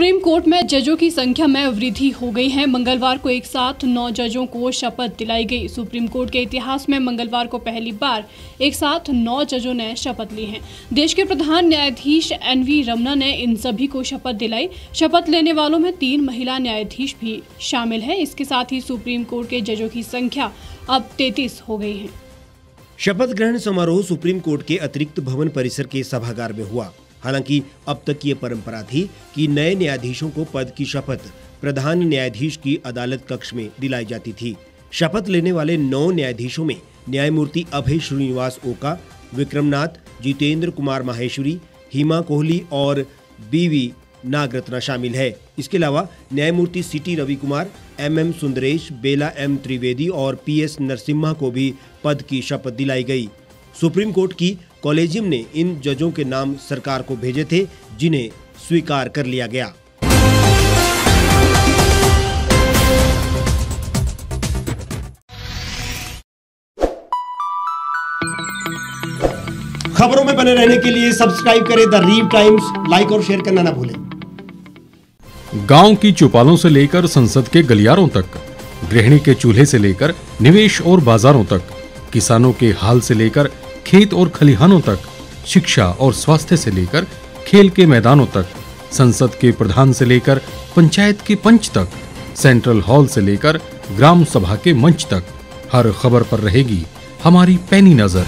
Supreme court में जजों की संख्या में वृद्धि हो गई है। मंगलवार को एक साथ 9 जजों को शपथ दिलाई गई। सुप्रीम कोर्ट के इतिहास में मंगलवार को पहली बार एक साथ 9 जजों ने शपथ ली है। देश के प्रधान न्यायाधीश NV रमन्ना ने इन सभी को शपथ दिलाई। शपथ लेने वालों में 3 महिला न्यायाधीश भी शामिल है। इसके साथ ही सुप्रीम कोर्ट के जजों की संख्या अब 33 हो गई है। शपथ ग्रहण समारोह सुप्रीम कोर्ट के अतिरिक्त भवन परिसर के सभागार में हुआ। हालांकि अब तक ये परंपरा थी कि नए न्यायाधीशों को पद की शपथ प्रधान न्यायाधीश की अदालत कक्ष में दिलाई जाती थी। शपथ लेने वाले 9 न्यायाधीशों में न्यायमूर्ति अभय श्रीनिवास ओका, विक्रमनाथ, जितेंद्र कुमार माहेश्वरी, हिमा कोहली और BV नागरत्ना शामिल है। इसके अलावा न्यायमूर्ति CT रवि कुमार, MM सुंदरेश, बेला M त्रिवेदी और PS नरसिम्हा को भी पद की शपथ दिलाई गई। सुप्रीम कोर्ट की कॉलेजियम ने इन जजों के नाम सरकार को भेजे थे, जिन्हें स्वीकार कर लिया गया। खबरों में बने रहने के लिए सब्सक्राइब करें द रीव टाइम्स, लाइक और शेयर करना ना भूलें। गांव की चौपालों से लेकर संसद के गलियारों तक, गृहिणी के चूल्हे से लेकर निवेश और बाजारों तक, किसानों के हाल से लेकर खेत और खलिहानों तक, शिक्षा और स्वास्थ्य से लेकर खेल के मैदानों तक, संसद के प्रधान से लेकर पंचायत के पंच तक, सेंट्रल हॉल से लेकर ग्राम सभा के मंच तक, हर खबर पर रहेगी हमारी पैनी नजर।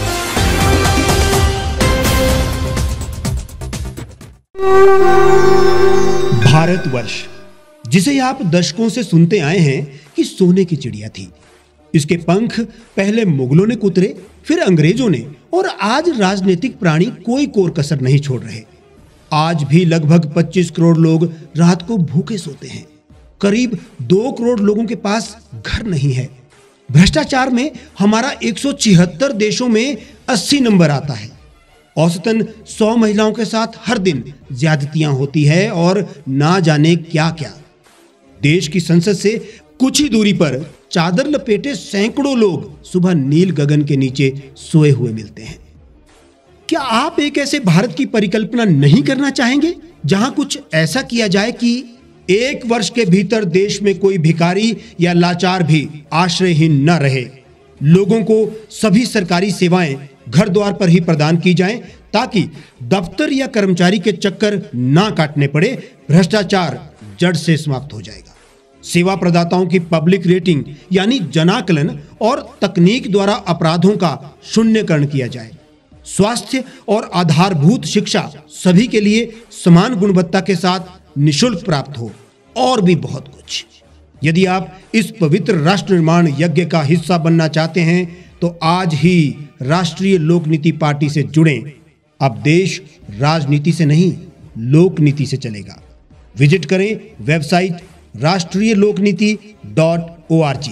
भारतवर्ष, जिसे आप दशकों से सुनते आए हैं कि सोने की चिड़िया थी। इसके पंख पहले मुगलों ने कुतरे, फिर अंग्रेजों ने, और आज राजनीतिक प्राणी कोई कोर कसर नहीं छोड़ रहे। आज भी लगभग 25 करोड़ लोग रात को भूखे सोते हैं। करीब 2 करोड़ लोगों के पास घर नहीं है। भ्रष्टाचार में हमारा 176 देशों में 80 नंबर आता है। औसतन 100 महिलाओं के साथ हर दिन ज्यादतियां होती है और ना जाने क्या क्या। देश की संसद से कुछ ही दूरी पर चादर लपेटे सैकड़ों लोग सुबह नील गगन के नीचे सोए हुए मिलते हैं। क्या आप एक ऐसे भारत की परिकल्पना नहीं करना चाहेंगे जहां कुछ ऐसा किया जाए कि 1 वर्ष के भीतर देश में कोई भिखारी या लाचार भी आश्रयहीन न रहे? लोगों को सभी सरकारी सेवाएं घर द्वार पर ही प्रदान की जाएं, ताकि दफ्तर या कर्मचारी के चक्कर ना काटने पड़े। भ्रष्टाचार जड़ से समाप्त हो जाएगा। सेवा प्रदाताओं की पब्लिक रेटिंग यानी जनाकलन और तकनीक द्वारा अपराधों का शून्यकरण किया जाए। स्वास्थ्य और आधारभूत शिक्षा सभी के लिए समान गुणवत्ता के साथ निशुल्क प्राप्त हो, और भी बहुत कुछ। यदि आप इस पवित्र राष्ट्र निर्माण यज्ञ का हिस्सा बनना चाहते हैं तो आज ही राष्ट्रीय लोक नीति पार्टी से जुड़ें। अब देश राजनीति से नहीं, लोक नीति से चलेगा। विजिट करें वेबसाइट rashtriyalokniti.org।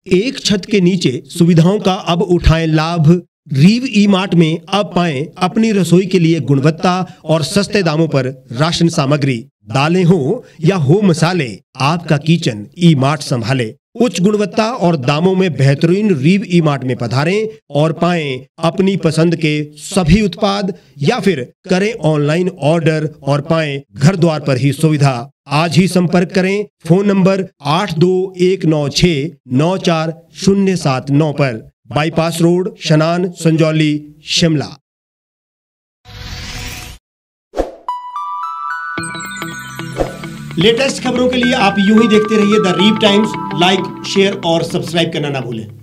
एक छत के नीचे सुविधाओं का अब उठाएं लाभ। रीव ई मार्ट में अब पाएं अपनी रसोई के लिए गुणवत्ता और सस्ते दामों पर राशन सामग्री। दालें हो या हो मसाले, आपका किचन ई मार्ट संभाले। उच्च गुणवत्ता और दामों में बेहतरीन रीव ई मार्ट में पधारें और पाएं अपनी पसंद के सभी उत्पाद, या फिर करें ऑनलाइन ऑर्डर और पाएं घर द्वार पर ही सुविधा। आज ही संपर्क करें फोन नंबर 8219694079 पर, बाईपास रोड, शनान, संजौली, शिमला। लेटेस्ट खबरों के लिए आप यूं ही देखते रहिए the Reev Times. Like, share और सब्सक्राइब करना ना भूलें।